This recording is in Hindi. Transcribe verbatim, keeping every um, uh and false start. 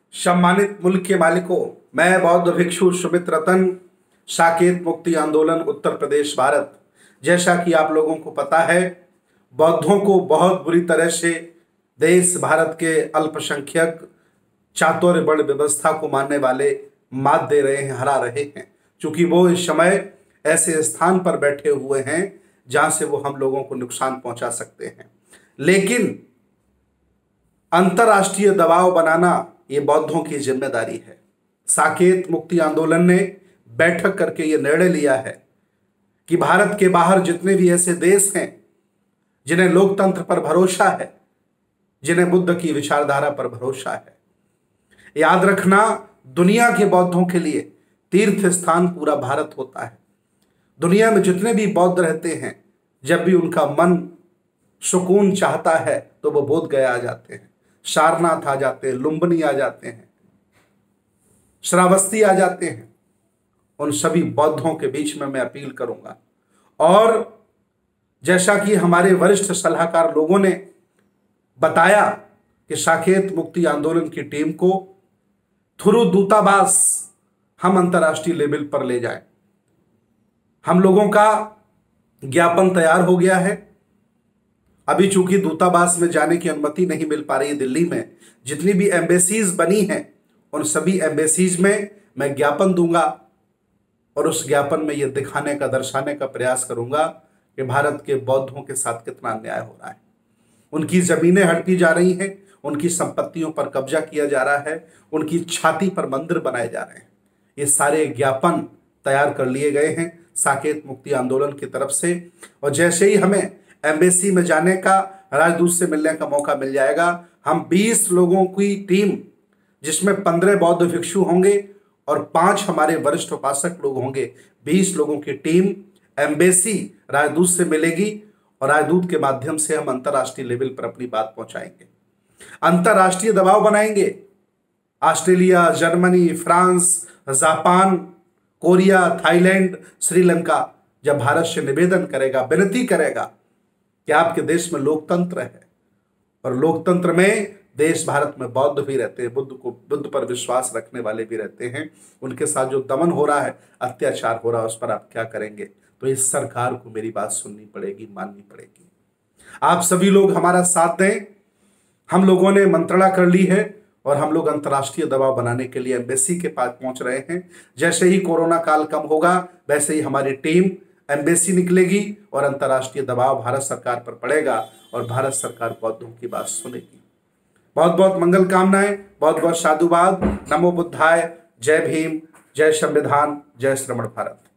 सम्मानित मुल्क के मालिकों, मैं बौद्ध भिक्षु सुमित रतन, साकेत मुक्ति आंदोलन उत्तर प्रदेश भारत। जैसा कि आप लोगों को पता है, बौद्धों को बहुत बुरी तरह से देश भारत के अल्पसंख्यक चातुर्य वर्ण व्यवस्था को मानने वाले मात दे रहे हैं, हरा रहे हैं, क्योंकि वो इस समय ऐसे स्थान पर बैठे हुए हैं जहां से वो हम लोगों को नुकसान पहुंचा सकते हैं। लेकिन अंतर्राष्ट्रीय दबाव बनाना ये बौद्धों की जिम्मेदारी है। साकेत मुक्ति आंदोलन ने बैठक करके ये निर्णय लिया है कि भारत के बाहर जितने भी ऐसे देश हैं जिन्हें लोकतंत्र पर भरोसा है, जिन्हें बुद्ध की विचारधारा पर भरोसा है, याद रखना, दुनिया के बौद्धों के लिए तीर्थ स्थान पूरा भारत होता है। दुनिया में जितने भी बौद्ध रहते हैं, जब भी उनका मन सुकून चाहता है तो वो बोध गया आ जाते हैं, सारनाथ आ जाते हैं, लुम्बिनी आ जाते हैं, श्रावस्ती आ जाते हैं। उन सभी बौद्धों के बीच में मैं अपील करूंगा। और जैसा कि हमारे वरिष्ठ सलाहकार लोगों ने बताया कि साकेत मुक्ति आंदोलन की टीम को थ्रू दूतावास हम अंतर्राष्ट्रीय लेवल पर ले जाएं। हम लोगों का ज्ञापन तैयार हो गया है। अभी चूंकि दूतावास में जाने की अनुमति नहीं मिल पा रही है दिल्ली में, जितनी भी एम्बेसीज बनी हैं उन सभी एम्बेसीज में मैं ज्ञापन दूंगा और उस ज्ञापन में यह दिखाने का, दर्शाने का प्रयास करूंगा कि भारत के बौद्धों के साथ कितना अन्याय हो रहा है। उनकी जमीनें हड़पी जा रही हैं, उनकी संपत्तियों पर कब्जा किया जा रहा है, उनकी छाती पर मंदिर बनाए जा रहे हैं। ये सारे ज्ञापन तैयार कर लिए गए हैं साकेत मुक्ति आंदोलन की तरफ से। और जैसे ही हमें एम्बेसी में जाने का, राजदूत से मिलने का मौका मिल जाएगा, हम बीस लोगों की टीम, जिसमें पंद्रह बौद्ध भिक्षु होंगे और पांच हमारे वरिष्ठ उपासक लोग होंगे, बीस लोगों की टीम एम्बेसी राजदूत से मिलेगी और राजदूत के माध्यम से हम अंतर्राष्ट्रीय लेवल पर अपनी बात पहुंचाएंगे, अंतर्राष्ट्रीय दबाव बनाएंगे। Australia, Germany, France, Japan, Korea, Thailand, Sri Lanka जब भारत से निवेदन करेगा, विनती करेगा कि आपके देश में लोकतंत्र है और लोकतंत्र में देश भारत में बौद्ध भी रहते हैं, बुद्ध को बुद्ध पर विश्वास रखने वाले भी रहते हैं, उनके साथ जो दमन हो रहा है, अत्याचार हो रहा है, उस पर आप क्या करेंगे? तो इस सरकार को मेरी बात सुननी पड़ेगी, माननी पड़ेगी। आप सभी लोग हमारा साथ दें। हम लोगों ने मंत्रणा कर ली है और हम लोग अंतर्राष्ट्रीय दबाव बनाने के लिए एम्बेसी के पास पहुंच रहे हैं। जैसे ही कोरोना काल कम होगा, वैसे ही हमारी टीम एम्बेसी निकलेगी और अंतर्राष्ट्रीय दबाव भारत सरकार पर पड़ेगा और भारत सरकार बौद्धों की बात सुनेगी। बहुत बहुत मंगल कामनाएं, बहुत बहुत साधुवाद। नमो बुद्धाय। जय भीम, जय संविधान, जय श्रमण भारत।